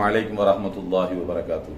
عليكم ورحمة الله وبركاته.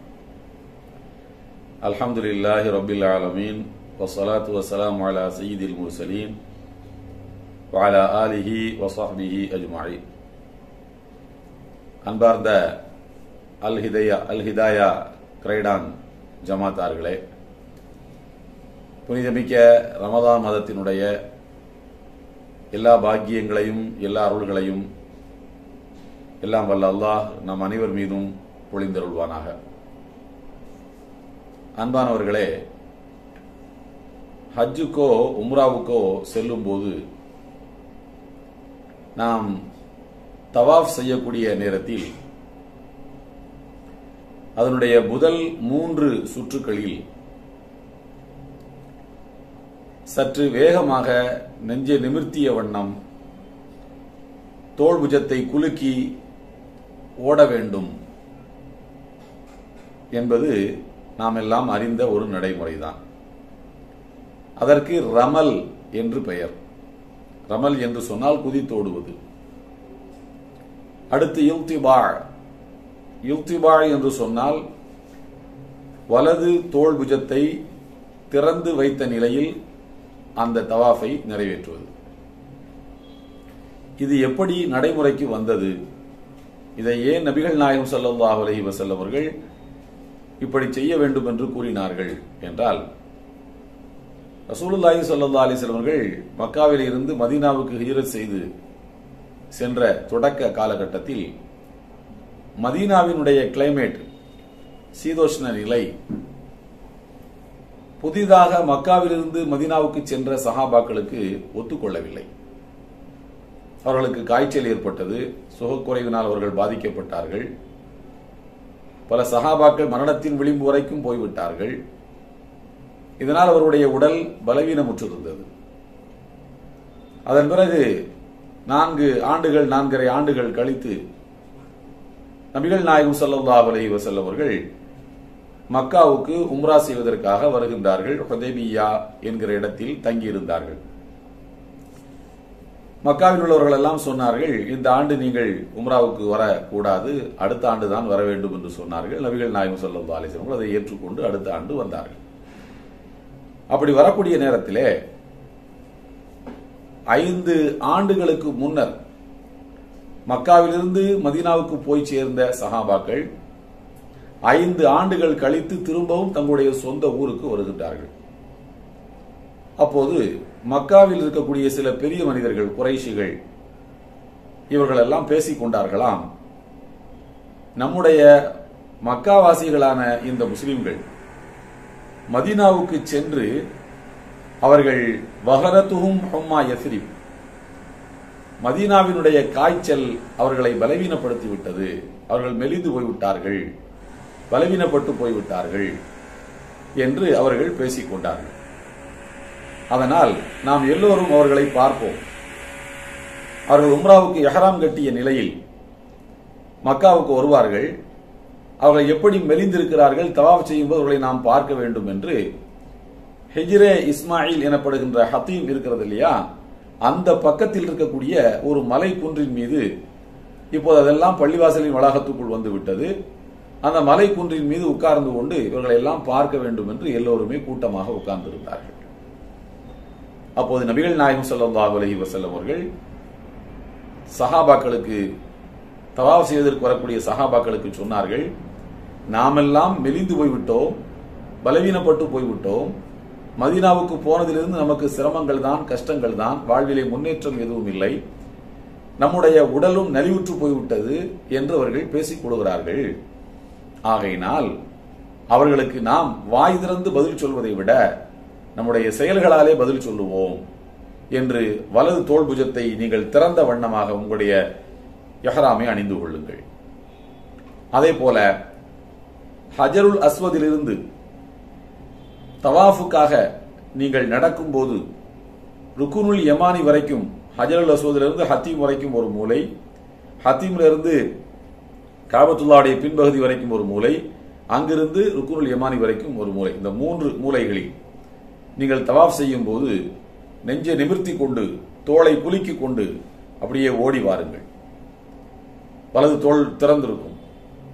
الحمد لله رب العالمين والصلاة والسلام على سيد المرسلين وعلى آله وصحبه أجمعين. அன்பார்ந்த அல்ஹிதாயா கிரைடான் ஜமாத்தார்களே, புனிதமிக்க ரமதான் மாதத்தினுடைய எல்லா பாக்கியங்களையும் எல்லா அருள்களையும் எல்லாம் வல்ல அல்லாஹ் நம் அனைவர் மீதும் பொழிந்தருள்வானாக. அன்பானவர்களே, ஹஜ்ஜுக்கோ உம்ராவுக்கோ செல்லும் போது நாம் தவாஃப் செய்யக்கூடிய நேரத்தில் அதனுடைய முதல் 3 சுற்றுக்களில் சற்று வேகமாக நெஞ்சை நிமிர்த்திய வண்ணம் தோள் புஜத்தை குலுக்கி ஓட வேண்டும் என்பது நாம் எல்லாம் அறிந்த ஒரு நடைமுறைதான். அதற்கு ரமல் என்று பெயர். ரமல் என்று சொன்னால் குதித்தோடுவது. அடுத்து இல்திபா என்று சொன்னால் வலது தோள் புஜத்தை திறந்து வைத்த நிலையில் அந்த தவாஃபை நிறைவேற்றுவது. இது எப்படி நடைமுறைக்கு வந்தது? இதை ஏன் நபிகள் நாயகம் ஸல்லல்லாஹு அலைஹி வஸல்லம் அவர்கள் இப்படி செய்ய வேண்டும் என்று கூறினார்கள் என்றால், ரசூலுல்லாஹி ஸல்லல்லாஹு அலைஹி வஸல்லம் அவர்கள் மக்காவில் இருந்து மதீனாவுக்கு ஹிஜ்ரத் செய்து சென்ற தொடக்க காலகட்டத்தில் மதீனாவினுடைய கிளைமேட், சீதோஷ்ண நிலை, புதிதாக மக்காவிலிருந்து மதீனாவுக்கு சென்ற சஹாபாக்களுக்கு ஒத்துக்கொள்ளவில்லை. அவர்களுக்கு காய்ச்சல் ஏற்பட்டது, சுகக்குறைவினால் அவர்கள் பாதிக்கப்பட்டார்கள். பல சஹாபாக்கள் மரணத்தின் விளிம்பு வரைக்கும் போய்விட்டார்கள். இதனால் அவருடைய உடல் பலவீனமுற்றிருந்தது. அதன் பிறகு 4.5 ஆண்டுகள் கழித்து நபிகள் நாயகம் ஸல்லல்லாஹு அலைஹி வஸல்லம் அவர்கள் மக்காவுக்கு உம்ரா செய்வதற்காக வருகின்றார்கள். ஹுதைபியா என்கிற இடத்தில் தங்கியிருந்தார்கள். மக்காவில் உள்ளவர்கள் எல்லாம் சொன்னார்கள், இந்த ஆண்டு நீங்கள் உம்ராவுக்கு வரக்கூடாது, அடுத்த ஆண்டு தான் வர வேண்டும் என்று சொன்னார்கள். நபிகள் நாயகம் ஸல்லல்லாஹு அலைஹி வஸல்லம் அதை ஏற்றுக்கொண்டு அடுத்த ஆண்டு வந்தார்கள். அப்படி வரக்கூடிய நேரத்திலே 5 ஆண்டுகளுக்கு முன்னர் மக்காவிலிருந்து மதீனாவுக்கு போய் சேர்ந்த சஹாபாக்கள் 5 ஆண்டுகள் கழித்து திரும்பவும் தங்களுடைய சொந்த ஊருக்கு வருகின்றார்கள். அப்போது மக்காவில் இருக்கக்கூடிய சில பெரிய மனிதர்கள், குறைஷிகள், இவர்கள் எல்லாம் பேசிக் கொண்டார்களாம், நம்முடைய மக்காவாசிகளான இந்த முஸ்லிம்கள் மதீனாவுக்கு சென்று அவர்கள் வஹரத்துஹும் ஹும்மா யஸ்ரிப், மதீனாவினுடைய காய்ச்சல் அவர்களை பலவீனப்படுத்தி விட்டது, அவர்கள் மெலிந்து போய்விட்டார்கள், பலவீனப்பட்டு போய்விட்டார்கள் என்று அவர்கள் பேசிக் கொண்டார்கள். அதனால் நாம் எல்லோரும் அவர்களை பார்ப்போம். அவர்கள் உம்ராவுக்கு இஹ்ராம் கட்டிய நிலையில் மக்காவுக்கு வருவார்கள். அவர்கள் எப்படி மெலிந்திருக்கிறார்கள், தவாஃப் செய்யும்போது அவர்களை நாம் பார்க்க வேண்டும் என்று ஹிஜ்ரே இஸ்மாயில் எனப்படுகின்ற ஹத்தீம் இருக்கிறது இல்லையா, அந்த பக்கத்தில் இருக்கக்கூடிய ஒரு மலை குன்றின் மீது, இப்போது அதெல்லாம் பள்ளிவாசலின் வளாகத்துக்குள் வந்து விட்டது, அந்த மலை குன்றின் மீது உட்கார்ந்து கொண்டு இவர்களை எல்லாம் பார்க்க வேண்டும் என்று எல்லோருமே கூட்டமாக உட்கார்ந்திருந்தார்கள். அப்போது நபிகள் நாயகம் ஸல்லல்லாஹு அலைஹி வஸல்லம் அவர்கள் சஹாபாக்களுக்கு, தவாஃப் செய்வதற்கு வரக்கூடிய சஹாபாக்களுக்கு சொன்னார்கள், நாமெல்லாம் மெலிந்து போய்விட்டோம், பலவீனப்பட்டு போய்விட்டோம், மதீனாவுக்கு போனதிலிருந்து நமக்கு சிரமங்கள் தான், கஷ்டங்கள் தான், வாழ்விலே முன்னேற்றம் எதுவும் இல்லை, நம்முடைய உடலும் நலிவுற்று போய்விட்டது என்று அவர்கள் பேசிக் கொள்கிறார்கள். ஆகையினால் அவர்களுக்கு நாம் வாய் திறந்து பதில் சொல்வதை விட நம்முடைய செயல்களாலே பதில் சொல்லுவோம் என்று வலது தோள் புஜத்தை நீங்கள் திறந்த வண்ணமாக உங்களுடைய இஹ்ராமை அணிந்து கொள்ளுங்கள். அதே போல ஹஜருல் அஸ்வதிலிருந்து தவாஃபுக்காக நீங்கள் நடக்கும் போது ருக்குனுல் யமானி வரைக்கும், ஹஜருல் அஸ்வதிலிருந்து ஹத்தீம் வரைக்கும் ஒரு மூலை, ஹத்தீமிலிருந்து காபத்துல்லாவுடைய பின்பகுதி வரைக்கும் ஒரு மூலை, அங்கிருந்து ருக்குனுல் யமானி வரைக்கும் ஒரு மூலை, இந்த 3 மூலைகளில் நீங்கள் தவாஃப் செய்யும் போது நெஞ்சை நிமிர்த்தி கொண்டு தோளை குலுக்கிக் கொண்டு அப்படியே ஓடி வாருங்கள். வலது தோள் திறந்திருக்கும்.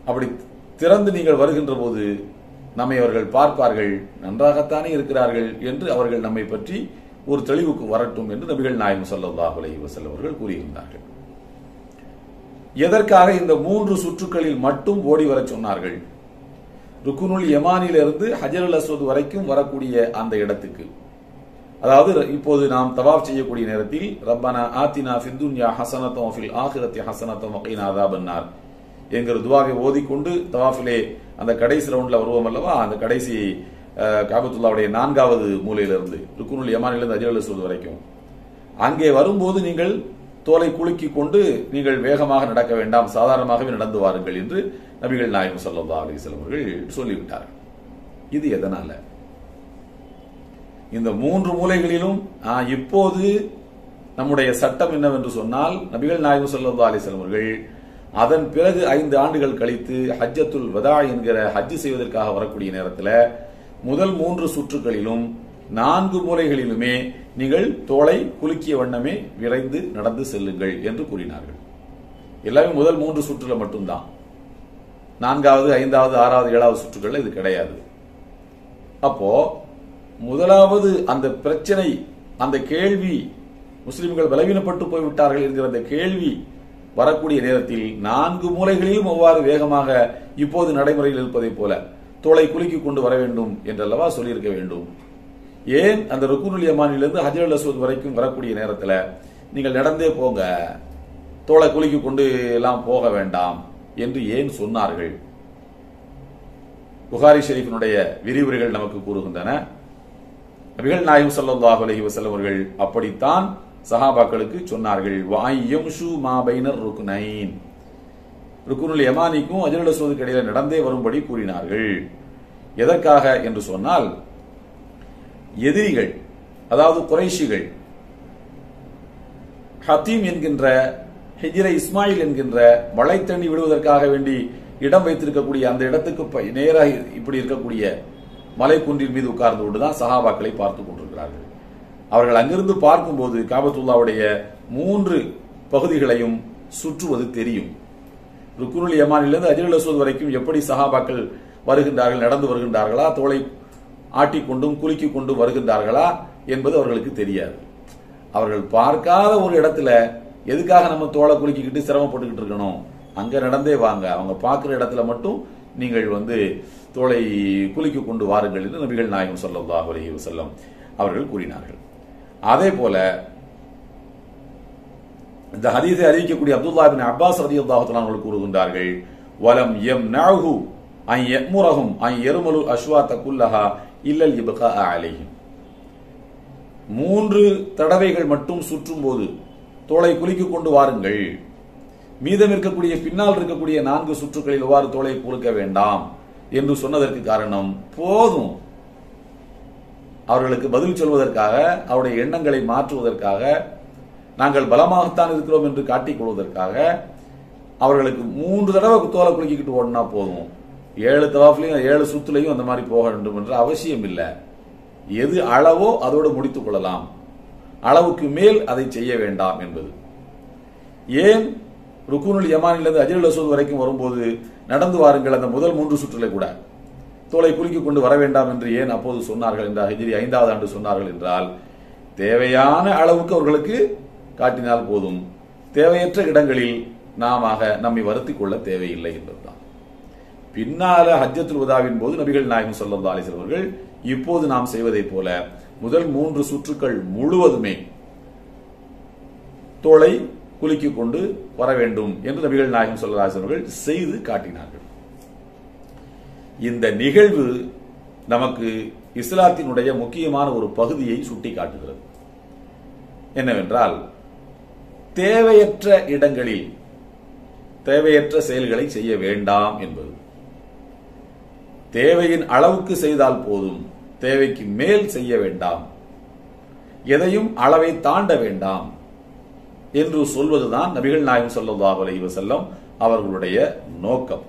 அப்படி திறந்து நீங்கள் வருகின்ற போது நம்மை அவர்கள் பார்ப்பார்கள், நன்றாகத்தானே இருக்கிறார்கள் என்று அவர்கள் நம்மை பற்றி ஒரு தெளிவுக்கு வரட்டும் என்று நபிகள் நாயகம் ஸல்லல்லாஹு அலைஹி வஸல்லம் அவர்கள் கூறியிருந்தார்கள். எதற்காக இந்த 3 சுற்றுக்களில் மட்டும் ஓடி வர சொன்னார்கள்? ருக்குனுல் யமானிலிருந்து ஹஜருல் அஸ்வத் வரைக்கும் வரக்கூடிய அந்த இடத்துக்கு, அதாவது இப்போது நாம் தவாஃப் செய்யக்கூடிய நேரத்தில் ரப்பனா ஆத்தினா ஃபித் துன்யா ஹஸனத்தன் வ ஃபில் ஆখিরাতি ஹஸனத்தன் வ கீனா அஸாபன்னார் என்கிற துஆவை ஓதிக்கொண்டு தவாஃபிலே அந்த கடைசி ரவுண்ட்ல வருவோம் அல்லவா, அந்த கடைசி காபத்துல்லாவுடைய 4வது மூலையிலிருந்து ருக்குனுல் யமானிலிருந்து ஹஜருல் அஸ்வத் வரைக்கும் அங்கே வரும்போது நீங்கள் தோலை குலுக்கிக் கொண்டு நீங்கள் வேகமாக நடக்க வேண்டாம், சாதாரணமாகவே நடந்து வாருங்கள் என்று நபிகள் நாயகம் ஸல்லல்லாஹு அலைஹி வஸல்லம் அவர்கள் சொல்லிவிட்டார்கள். இது எதனால? இந்த 3 மூலைகளிலும் இப்போது நம்முடைய சட்டம் என்னவென்று சொன்னால், நபிகள் நாயகம் ஸல்லல்லாஹு அலைஹி வஸல்லம் அவர்கள் அதன் பிறகு 5 ஆண்டுகள் கழித்து ஹஜ்ஜத்துல் வதா என்கிற ஹஜ் செய்வதற்காக வரக்கூடிய நேரத்தில் முதல் 3 சுற்றுகளிலும் 4 மூலைகளிலுமே நீங்கள் தோளை குலுக்கிய வண்ணமே விரைந்து நடந்து செல்லுங்கள் என்று கூறினார்கள். எல்லாமே முதல் 3 சுற்றுல மட்டும்தான், 4வது 5வது 6வது 7வது சுற்றுகள் இது கிடையாது. அப்போ முதலாவது அந்த பிரச்சனை, அந்த கேள்வி, முஸ்லிம்கள் பலவீனப்பட்டு போய்விட்டார்கள் என்கிற அந்த கேள்வி வரக்கூடிய நேரத்தில் 4 மூலைகளிலும் அவ்வாறு வேகமாக இப்போது நடைமுறையில் இருப்பதை போல தோளை குலுக்கிக் கொண்டு வர வேண்டும் என்றல்லவா சொல்லியிருக்க வேண்டும். ஏன் அந்த ருக்குனுல் யமானிலிருந்து ஹஜருல் அஸ்வத் வரைக்கும் வரக்கூடிய நேரத்தில் நீங்கள் நடந்தே போங்க, தோளை குலுக்கிக் கொண்டு எல்லாம் போக வேண்டாம் என்று ஏன் சொன்னார்கள்? புகாரி ஷெரீஃபினுடைய விரிவுரைகள் நமக்கு கூறுகின்றன. நபிகள் நாயகம் ஸல்லல்லாஹு அலைஹி வஸல்லம் அவர்கள் அப்படித்தான் சஹாபாக்களுக்கு சொன்னார்கள். வயம்ஷு மா பைனர் ருக்னைன், ருக்குனுல் யமானிக்கும் ஹஜருல் அஸ்வதுக்கு இடையில நடந்தே வரும்படி கூறினார்கள். எதற்காக என்று சொன்னால், எதிரிகள், அதாவது குறைஷிகள் ஹத்தீம் என்கின்ற ஹிஜ்ரை இஸ்மாயில் என்கின்ற வளைத்தண்ணி விடுவதற்காக வேண்டி இடம் வைத்திருக்கக்கூடிய அந்த இடத்துக்கு நேராக இப்படி இருக்கக்கூடிய மலை குன்றின் மீது உட்கார்ந்து கொண்டுதான் சஹாபாக்களை பார்த்துக் கொண்டிருக்கிறார்கள். அவர்கள் அங்கிருந்து பார்க்கும்போது காபத்துல்லாவுடைய 3 பகுதிகளையும் சுற்றுவது தெரியும். ருக்குனுல் யமானிலிருந்து ஹஜருல் அஸ்வத் வரைக்கும் எப்படி சஹாபாக்கள் வருகின்றார்கள், நடந்து வருகின்றார்களா, தோளை ஆட்டிக்கொண்டும் குலுக்கிக் கொண்டு வருகின்றார்களா என்பது அவர்களுக்கு தெரியாது. அவர்கள் பார்க்காத ஒரு இடத்துல எதுக்காக நம்ம தோளை குலுக்கிக்கிட்டு சிரமப்பட்டுக்கிட்டு இருக்கணும், அங்க நடந்தே வாங்க, அவங்க பார்க்கிற இடத்துல மட்டும் நீங்கள் தோளை குலுக்கிக் கொண்டு வாருங்கள் என்று நபிகள் நாயகம் ஸல்லல்லாஹு அலைஹி வஸல்லம் அவர்கள் கூறினார்கள். அதே போல இந்த ஹதீஸை அறிவிக்கக்கூடிய அப்துல்லாஹ் இப்னு அப்பாஸ் ரலியல்லாஹு தஆலா அவர்கள் கூறுகின்றார்கள், வலம் யம்னஹு அன் யமுரஹும் அன் யர்மலு அஷ்வாத குல்லஹா இல்லல் இப்கா அலைஹிம். 3 தடவைகள் மட்டும் சுற்றும் போது தோளை குலுக்கிக் கொண்டு வாருங்கள், மீதம் இருக்கக்கூடிய பின்னால் இருக்கக்கூடிய 4 சுற்றுகளில் எவ்வாறு தோளை குலுக்க வேண்டாம் என்று சொன்னதற்கு காரணம், போதும் அவர்களுக்கு பதில் சொல்வதற்காக, அவருடைய எண்ணங்களை மாற்றுவதற்காக, நாங்கள் பலமாகத்தான் இருக்கிறோம் என்று காட்டிக் கொள்வதற்காக அவர்களுக்கு 3 தடவை தோளை குலுக்கிக்கிட்டு ஓடினா போதும், 7 தவாஃப்லையும் 7 சுத்துலையும் அந்த மாதிரி போக வேண்டும் என்ற அவசியம் இல்லை. எது அளவோ அதோடு முடித்துக் கொள்ளலாம், அளவுக்கு மேல் அதை செய்ய வேண்டாம் என்பது. ஏன் ருக்குனுல் யமானிலிருந்து ஹஜருல் அஸ்வத் வரைக்கும் வரும்போது நடந்து வாருங்கள், அந்த முதல் 3 சுற்றுல கூட தோளை குலுக்கிக் கொண்டு வர வேண்டாம் என்று ஏன் அப்போது சொன்னார்கள் என்றால், ஹிஜ்ரி 5வது ஆண்டு சொன்னார்கள் என்றால், தேவையான அளவுக்கு அவர்களுக்கு காட்டினால் போதும், தேவையற்ற இடங்களில் நம்மை வருத்திக் கொள்ள தேவையில்லை என்பதுதான். பின்னால ஹஜ்ஜத்துல் வதாவின் போது நபிகள் நாயகம் ஸல்லல்லாஹு அலைஹி வஸல்லம் அவர்கள் இப்போது நாம் செய்வதை போல முதல் 3 சுற்றுக்கள் முழுவதுமே தோளை குலுக்கிக் கொண்டு வர வேண்டும் என்று நபிகள் நாயகம் ஸல்லல்லாஹு அலைஹி வஸல்லம் அவர்கள் செய்து காட்டினார்கள். இந்த நிகழ்வு நமக்கு இஸ்லாத்தினுடைய முக்கியமான ஒரு பகுதியை சுட்டி காட்டுகிறது. என்னவென்றால், தேவையற்ற இடங்களில் தேவையற்ற செயல்களை செய்ய வேண்டாம் என்பது. தேவையின் அளவுக்கு செய்தால் போதும், தேவைக்கு மேல் செய்ய வேண்டாம், எதையும் அளவை தாண்ட வேண்டாம் என்று சொல்வதுதான் நபிகள் நாயகம் ஸல்லல்லாஹு அலைஹி வஸல்லம் அவர்களுடைய நோக்கம்.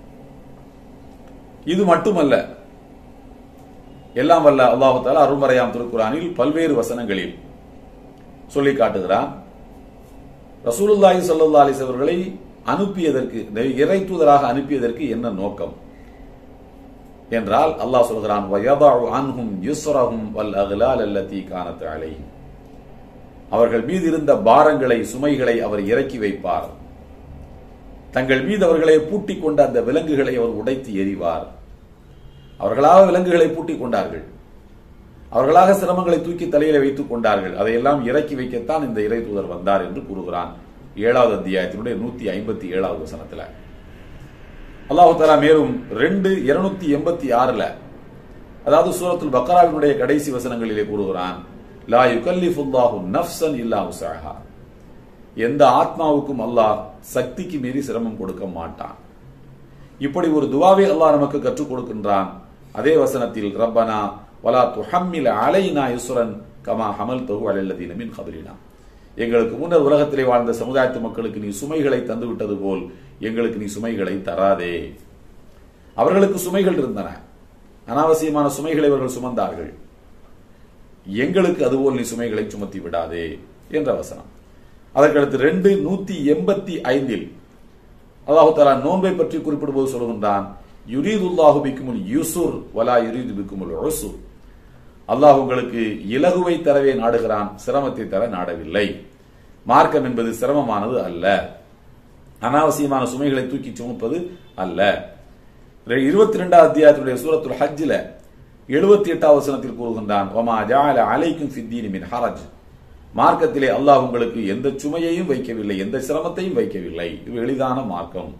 இது மட்டுமல்ல, எல்லாம் வல்ல அல்லாஹ் தஆலா அருள்மறையாம் திருக்குர்ஆனில் பல்வேறு வசனங்களில் சொல்லி காட்டுகிறான். ரசூலுல்லாஹி ஸல்லல்லாஹு அலைஹி வஸல்லம் அவர்களை அனுப்பியதற்கு, இறை தூதராக அனுப்பியதற்கு என்ன நோக்கம் என்றால் அல்லாஹ் சொல்கிறான், வயதஉ அன்ஹும் யுஸ்ரஹும் வல் அக்லால் அல்லதி கானத் அலைஹிம். அவர்கள் மீது இருந்த பாரங்களை, சுமைகளை அவர் இறக்கி வைப்பார். தங்கள் மீது அவர்களை பூட்டிக் கொண்ட அந்த விலங்குகளை அவர் உடைத்து எறிவார். அவர்களாக விலங்குகளை பூட்டிக் கொண்டார்கள், அவர்களாக சிரமங்களை தூக்கி தலையில வைத்துக் கொண்டார்கள். அதையெல்லாம் இறக்கி வைக்கத்தான் இந்த இறை தூதர் வந்தார் என்று கூறுகிறான் 7வது அத்தியாயத்தினுடைய 157வது வசனத்தில். அல்லாஹ் தஆலா மேலும் 286 அதாவது சூரத்துல் பக்ராவினுடைய கடைசி வசனங்களிலே கூறுகிறான், லா யுகல்லிஃபுல்லாஹு நஃப்ஸன் இல்லா உஸஹா. எந்த ஆத்மாவுக்கும் அல்லாஹ் சக்திக்கு மீறி சிரமம் கொடுக்க மாட்டான். இப்படி ஒரு துவாவை அல்லாஹ் நமக்கு கற்றுக் கொடுக்கின்றான். அதே வசனத்தில் ரப்பனா வலா துஹம்மில் அலைனா யுஸ்ரன் கமா ஹமல்தஹு அலல்லதீன மின் கப்லினா. எங்களுக்கு முன்னர் உலகத்திலே வாழ்ந்த சமுதாயத்து மக்களுக்கு நீ சுமைகளை தந்து விட்டது போல் எங்களுக்கு நீ சுமைகளை தராதே. அவர்களுக்கு சுமைகள் இருந்தன, அனாவசியமான சுமைகளை அவர்கள் சுமந்தார்கள். எங்களுக்கு அதுபோல் நீ சுமைகளை சுமத்தி விடாதே என்ற வசனம். அதற்கடுத்து 285 அல்லாஹ் தஆலா நோன்பை பற்றி குறிப்பிடும்போது சொல்கின்றான், யுரீதுல்லாஹு பிக்குமுல் யுஸ்ர் வலா யுரீது பிக்குமுல் உஸ்ர். அல்லாஹ் உங்களுக்கு இலகுவை தரவே நாடுகிறான், சிரமத்தை தர நாடவில்லை. மார்க்கம் என்பது சிரமமானது அல்ல, அனாவசியமான சுமைகளை தூக்கி சுமப்பது அல்ல. 22வது அத்தியாயத்தினுடைய சூரத்துல் ஹஜ்ஜில் 78வது வசனத்தில் கூறுகின்றான், வமா ஜஅல அலைக்கும் ஃபித்தீனி மின் ஹரஜ். மார்க்கத்திலே அல்லாஹ் உங்களுக்கு எந்த சுமையையும் வைக்கவில்லை, எந்த சிரமத்தையும் வைக்கவில்லை. இது எளிதான மார்க்கம்.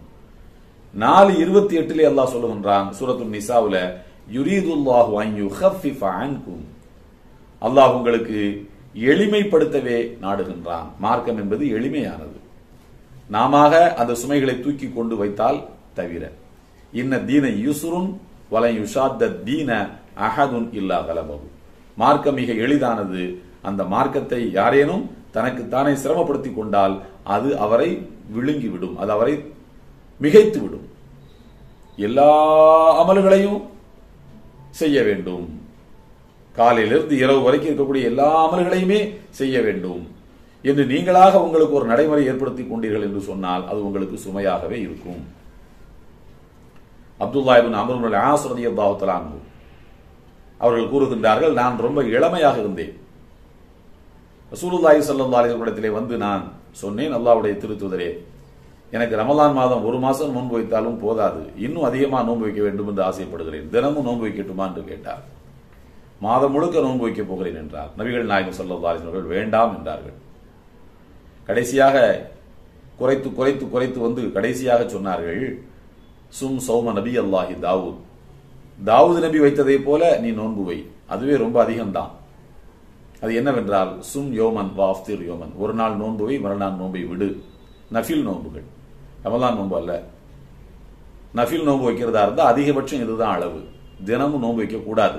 4:28 அல்லாஹ் சொல்லுகின்றான் சூரத்துல் நிசாவுல, யுரீதுல்லாஹு அன் யுகஃபிஃப அன்கும். அல்லாஹ் உங்களுக்கு எளிமைப்படுத்தவே நாடுகின்றான். மார்க்கம் என்பது எளிமையானது, நாம அந்த சுமைகளை தூக்கி கொண்டு வைத்தால் தவிர. இன்ன தீன யுஸ்ருன் வலன் யுஷாத்த தீன அஹதுன் இல்லா கலபஹு. மார்க்கம் மிக எளிதானது. அந்த மார்க்கத்தை யாரேனும் தனக்கு தானே சிரமப்படுத்திக் கொண்டால் அது அவரை விழுங்கிவிடும், அது அவரை மிகைத்து விடும். எல்லா அமல்களையும் செய்ய வேண்டும், காலையிலிருந்து இரவு வரைக்கும் இருக்கக்கூடிய எல்லா அமல்களையுமே செய்ய வேண்டும் என்று நீங்களாக உங்களுக்கு ஒரு நடைமுறை ஏற்படுத்திக் கொண்டீர்கள் என்று சொன்னால் அது உங்களுக்கு சுமையாகவே இருக்கும். Abdullah ibn Amr ibn As ரலியல்லாஹு தஆலா அன்ஹு அவர்கள் கூறுகின்றார்கள், நான் ரொம்ப இளமையாக இருந்தேன். ரசூலுல்லாஹி ஸல்லல்லாஹு அலைஹி வஸல்லம் வந்து நான் சொன்னேன், அல்லாஹ்வுடைய திருத்தூதரே, எனக்கு ரமலான் மாதம் 1 மாசம் நோன்பு வைத்தாலும் போதாது, இன்னும் அதிகமாக நோன்பு வைக்க வேண்டும் என்று ஆசைப்படுகிறேன். தினமும் நோன்பு வைக்கட்டுமா என்று கேட்டார். மாதம் முழுக்க நோன்பு வைக்கப் போகிறேன் என்றார். நபிகள் நாயகம் ஸல்லல்லாஹு அலைஹி வஸல்லம் வேண்டாம் என்றார்கள். கடைசியாக குறைத்து குறைத்து குறைத்து வந்து கடைசியாக சொன்னார்கள், சும் சௌம நபி அல்லாஹி தாவூத். தாவூத் நபி வைத்ததை போல நீ நோன்பு வை, அதுவே ரொம்ப அதிகம்தான். அது என்னவென்றால், சும் யோமன் வாஃப்திர் யோமன், ஒரு நாள் நோன்பு வை, மறுநாள் நோன்பை விடு. நஃபில் நோன்புகள், ரமலான் நோன்பு அல்ல. நஃபில் நோன்பு வைக்கிறதா இருந்தால் அதிகபட்சம் இதுதான் அளவு. தினமும் நோன்பு வைக்க கூடாது.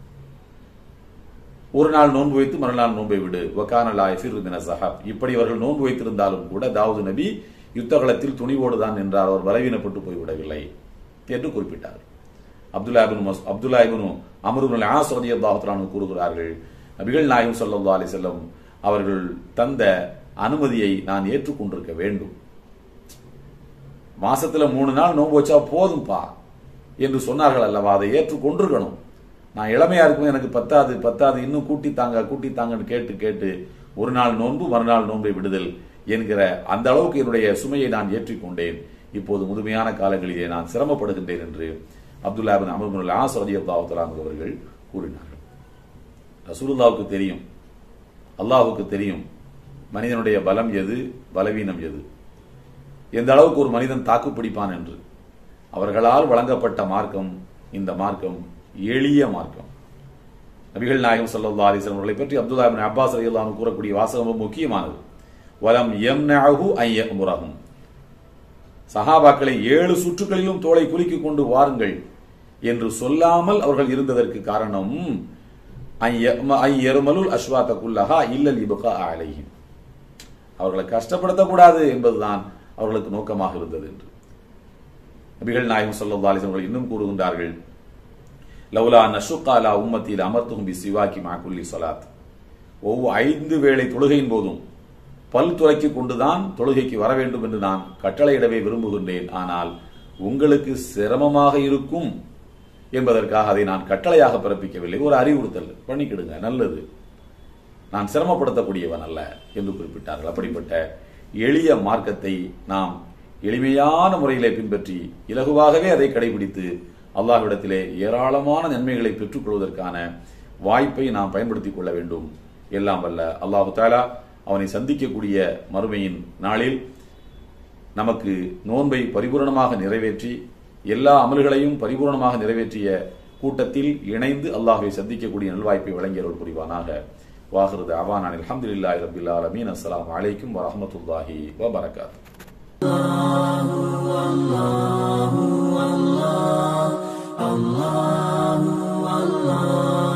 ஒரு நாள் நோன்பு வைத்து மறுநாள் நோன்பை விடு. வகான லா யஃபிரு மின ஸஹப். இப்படி அவர்கள் நோன்பு வைத்திருந்தாலும் கூட தாவூத் நபி யுத்தகலத்தில் துணிவோடு தான் நின்றார், அவர் பலவீனப்பட்டு போய்விடவில்லை என்று குறிப்பிட்டார். Abdullah ibn Amr ibn As ரலியல்லாஹு தஆலா அன்ஹு கூறுகிறார்கள், நபிகள் நாயகம் ஸல்லல்லாஹு அலைஹி வஸல்லம் அவர்கள் தந்த அனுமதியை நான் ஏற்றுக்கொண்டிருக்க வேண்டும். மாசத்துல 3 நாள் நோன்பு வச்சா போதும்பா என்று சொன்னார்கள் அல்லவா, அதை ஏற்றுக்கொண்டிருக்கணும். நான் இளமையா இருக்கும், எனக்கு பத்தாது இன்னும் கூட்டித்தாங்கன்னு கேட்டு கேட்டு ஒரு நாள் நோன்பு மறுநாள் நோன்பை விடுதல் என்கிற அந்த அளவுக்கு என்னுடைய சுமையை நான் ஏற்றிக்கொண்டேன். இப்போது முதுமையான காலங்களிலே நான் சிரமப்படுகின்றேன் என்று Abdullah ibn Amr ibn As ரலியல்லாஹு தஆலா அவர்கள் கூறினார்கள். ரசூலுல்லாஹ்வுக்கு தெரியும், அல்லாஹ்வுக்கு தெரியும் மனிதனுடைய பலம் எது, பலவீனம் எது, எந்த அளவுக்கு ஒரு மனிதன் தாக்கு பிடிப்பான் என்று. அவர்களால் வழங்கப்பட்ட மார்க்கம் இந்த மார்க்கம் எளிய மார்க்கம். நபிகள் நாயகம் ஸல்லல்லாஹு அலைஹி வஸல்லம் அவர்களை பற்றி அப்துல்லா இப்னு அப்பாஸ் ரலியல்லாஹு அன்ஹு கூறக்கூடிய வாசகம் முக்கியமானது. வலம் யம்னஅஹு அன் யஅமுரஹும். சஹாபாக்களை 7 சுற்றுகளிலும் தோளை குலுக்கிக் கொண்டு வாருங்கள் என்று சொல்லாமல் அவர்கள் இருந்ததற்கு காரணம் ஐயருமலுல் அஸ்வாத குல்லஹா இல்லல் இப்கா அலைஹிம். அவர்களை கஷ்டப்படுத்தக்கூடாது என்பதுதான் அவர்களுக்கு நோக்கமாக இருந்தது என்று நபிகள் நாயகம் ஸல்லல்லாஹு அலைஹி வஸல்லம் இன்னும் கூறுகின்றார்கள், லவ்லா நஷுக்கா அலா உம்மத்தி லஅமர்துஹும் பிஸ்ஸிவாக்கி மஅ குல்லி ஸலாத். ஒவ்வொரு 5 வேளை தொழுகையின் போதும் பல் துலக்கி கொண்டுதான் தொழுகைக்கு வர வேண்டும் என்று நான் கட்டளையிடவே விரும்புகின்றேன். ஆனால் உங்களுக்கு சிரமமாக இருக்கும் என்பதற்காக அதை நான் கட்டளையாக பிறப்பிக்கவில்லை, ஒரு அறிவுறுத்தல் பண்ணிக்கிடுங்க, நல்லது, நான் சிரமப்படுத்தக்கூடியவன் அல்ல என்று குறிப்பிட்டார்கள். அப்படிப்பட்ட எளிய மார்க்கத்தை நாம் எளிமையான முறையிலே பின்பற்றி இலகுவாகவே அதை கடைபிடித்து அல்லாஹ்விடத்திலே ஏராளமான நன்மைகளை பெற்றுக் கொள்வதற்கான வாய்ப்பை நாம் பயன்படுத்திக் கொள்ள வேண்டும். எல்லாம் வல்ல அல்லாஹு தஆலா அவனை சந்திக்கக்கூடிய மறுமையின் நாளில் நமக்கு நோன்பை பரிபூரணமாக நிறைவேற்றி எல்லா அமல்களையும் பரிபூரணமாக நிறைவேற்றிய கூட்டத்தில் இணைந்து அல்லாஹ்வை சந்திக்கக்கூடிய நல்வாய்ப்பை வழங்கியவர்கள் புரிவானாக. வாஹிரு தஅவானா அல்ஹம்துலில்லாஹி ரப்பில் ஆலமீன். அஸ்ஸலாமு அலைக்கும் வரஹ்மத்துல்லாஹி வபரகாத்துஹு.